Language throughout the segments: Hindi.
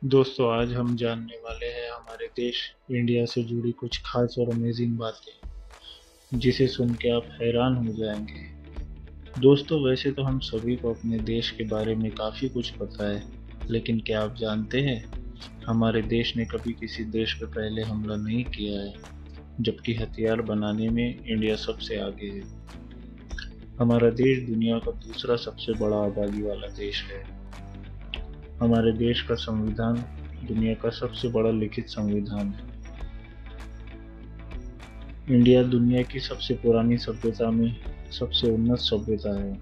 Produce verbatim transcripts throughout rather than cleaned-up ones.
दोस्तों, आज हम जानने वाले हैं हमारे देश इंडिया से जुड़ी कुछ खास और अमेजिंग बातें, जिसे सुन के आप हैरान हो जाएंगे। दोस्तों, वैसे तो हम सभी को अपने देश के बारे में काफ़ी कुछ पता है, लेकिन क्या आप जानते हैं हमारे देश ने कभी किसी देश पर पहले हमला नहीं किया है, जबकि हथियार बनाने में इंडिया सबसे आगे है। हमारा देश दुनिया का दूसरा सबसे बड़ा आबादी वाला देश है। हमारे देश का संविधान दुनिया का सबसे बड़ा लिखित संविधान है। इंडिया दुनिया की सबसे पुरानी सभ्यता में सबसे उन्नत सभ्यता है।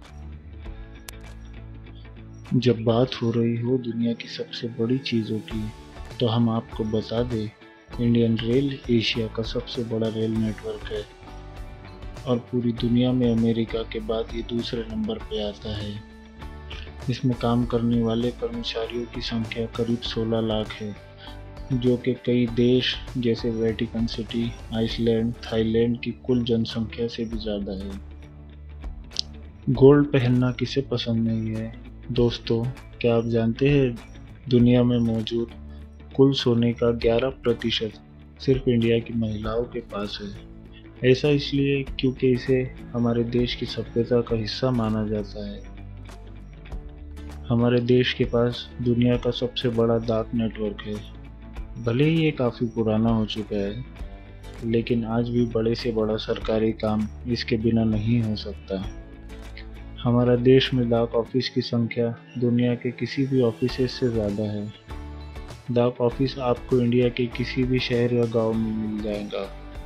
जब बात हो रही हो दुनिया की सबसे बड़ी चीज़ों की, तो हम आपको बता दें, इंडियन रेल एशिया का सबसे बड़ा रेल नेटवर्क है और पूरी दुनिया में अमेरिका के बाद ये दूसरे नंबर पे आता है। इसमें काम करने वाले कर्मचारियों की संख्या करीब सोलह लाख है, जो कि कई देश जैसे वेटिकन सिटी, आइसलैंड, थाईलैंड की कुल जनसंख्या से भी ज़्यादा है। गोल्ड पहनना किसे पसंद नहीं है? दोस्तों, क्या आप जानते हैं दुनिया में मौजूद कुल सोने का ग्यारह प्रतिशत सिर्फ इंडिया की महिलाओं के पास है। ऐसा इसलिए क्योंकि इसे हमारे देश की सभ्यता का हिस्सा माना जाता है। हमारे देश के पास दुनिया का सबसे बड़ा डाक नेटवर्क है। भले ही ये काफ़ी पुराना हो चुका है, लेकिन आज भी बड़े से बड़ा सरकारी काम इसके बिना नहीं हो सकता। हमारा देश में डाक ऑफिस की संख्या दुनिया के किसी भी ऑफिस से ज़्यादा है। डाक ऑफिस आपको इंडिया के किसी भी शहर या गांव में मिल जाएगा।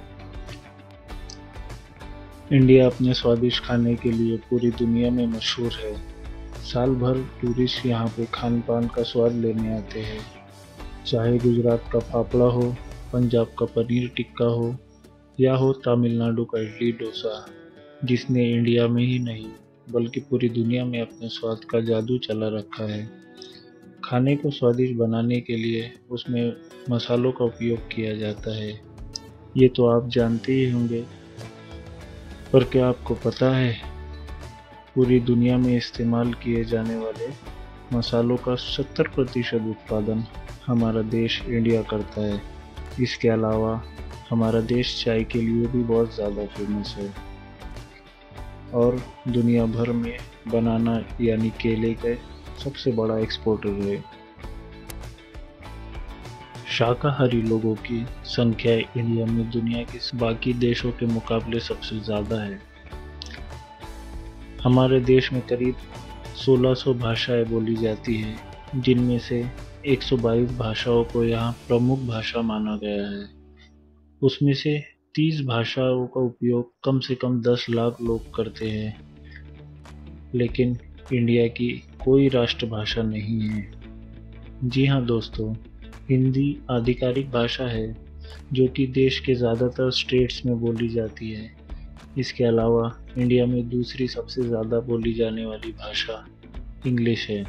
इंडिया अपने स्वादिष्ट खाने के लिए पूरी दुनिया में मशहूर है। साल भर टूरिस्ट यहाँ पे खान पान का स्वाद लेने आते हैं। चाहे गुजरात का फाफड़ा हो, पंजाब का पनीर टिक्का हो, या हो तमिलनाडु का इडली डोसा, जिसने इंडिया में ही नहीं बल्कि पूरी दुनिया में अपने स्वाद का जादू चला रखा है। खाने को स्वादिष्ट बनाने के लिए उसमें मसालों का उपयोग किया जाता है, ये तो आप जानते ही होंगे। पर क्या आपको पता है, पूरी दुनिया में इस्तेमाल किए जाने वाले मसालों का सत्तर प्रतिशत उत्पादन हमारा देश इंडिया करता है। इसके अलावा हमारा देश चाय के लिए भी बहुत ज़्यादा फेमस है और दुनिया भर में बनाना यानी केले का सबसे बड़ा एक्सपोर्टर है। शाकाहारी लोगों की संख्या इंडिया में दुनिया के बाकी देशों के मुकाबले सबसे ज़्यादा है। हमारे देश में करीब सोलह सौ भाषाएं बोली जाती हैं, जिनमें से एक सौ बाईस भाषाओं को यहाँ प्रमुख भाषा माना गया है। उसमें से तीस भाषाओं का उपयोग कम से कम दस लाख लोग करते हैं, लेकिन इंडिया की कोई राष्ट्रभाषा नहीं है। जी हाँ दोस्तों, हिंदी आधिकारिक भाषा है जो कि देश के ज़्यादातर स्टेट्स में बोली जाती है। इसके अलावा इंडिया में दूसरी सबसे ज़्यादा बोली जाने वाली भाषा इंग्लिश है।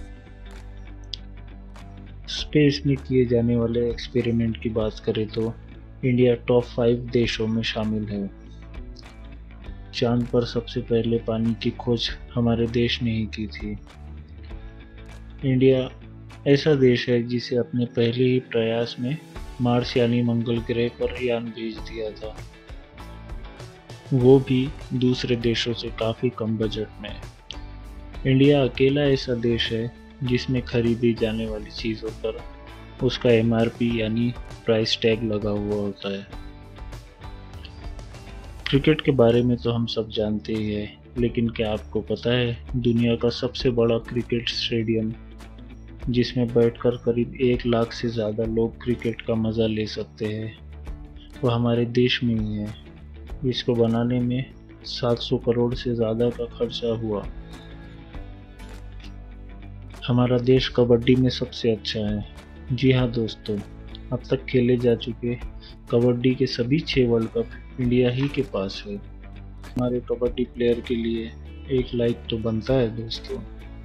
स्पेस में किए जाने वाले एक्सपेरिमेंट की बात करें तो इंडिया टॉप फाइव देशों में शामिल है। चांद पर सबसे पहले पानी की खोज हमारे देश ने ही की थी। इंडिया ऐसा देश है जिसे अपने पहले ही प्रयास में मार्स यानी मंगल ग्रह पर यान भेज दिया था, वो भी दूसरे देशों से काफ़ी कम बजट में। इंडिया अकेला ऐसा देश है जिसमें खरीदी जाने वाली चीज़ों पर उसका एम आर पी यानी प्राइस टैग लगा हुआ होता है। क्रिकेट के बारे में तो हम सब जानते ही हैं, लेकिन क्या आपको पता है दुनिया का सबसे बड़ा क्रिकेट स्टेडियम, जिसमें बैठकर करीब एक लाख से ज़्यादा लोग क्रिकेट का मज़ा ले सकते हैं, वो हमारे देश में ही है। इसको बनाने में सात सौ करोड़ से ज़्यादा का खर्चा हुआ। हमारा देश कबड्डी में सबसे अच्छा है। जी हाँ दोस्तों, अब तक खेले जा चुके कबड्डी के सभी छः वर्ल्ड कप इंडिया ही के पास है। हमारे कबड्डी प्लेयर के लिए एक लाइक तो बनता है दोस्तों।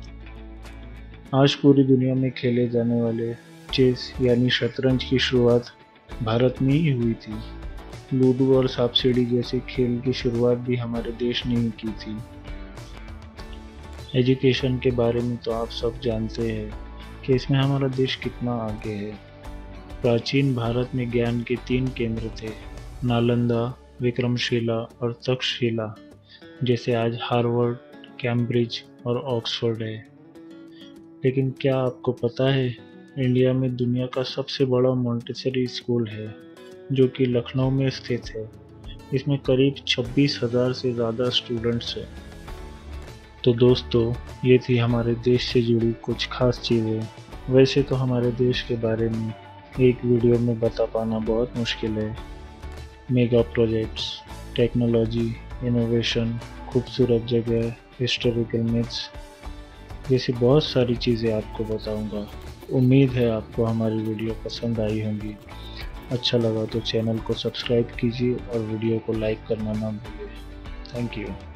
आज पूरी दुनिया में खेले जाने वाले चेस यानी शतरंज की शुरुआत भारत में ही हुई थी। लूडो और सांप सीढ़ी जैसे खेल की शुरुआत भी हमारे देश ने ही की थी। एजुकेशन के बारे में तो आप सब जानते हैं, कि इसमें हमारा देश कितना आगे है। प्राचीन भारत में ज्ञान के तीन केंद्र थे, नालंदा, विक्रमशिला और तक्षशिला, जैसे आज हार्वर्ड, कैम्ब्रिज और ऑक्सफोर्ड है। लेकिन क्या आपको पता है, इंडिया में दुनिया का सबसे बड़ा मॉन्टेसरी स्कूल है, जो कि लखनऊ में स्थित है। इसमें करीब छब्बीस हज़ार से ज़्यादा स्टूडेंट्स हैं। तो दोस्तों, ये थी हमारे देश से जुड़ी कुछ खास चीज़ें। वैसे तो हमारे देश के बारे में एक वीडियो में बता पाना बहुत मुश्किल है। मेगा प्रोजेक्ट्स, टेक्नोलॉजी, इनोवेशन, खूबसूरत जगह, हिस्टोरिकल मिथ्स जैसी बहुत सारी चीज़ें आपको बताऊंगा। उम्मीद है आपको हमारी वीडियो पसंद आई होंगी। अच्छा लगा तो चैनल को सब्सक्राइब कीजिए और वीडियो को लाइक करना ना भूलिए। Thank you.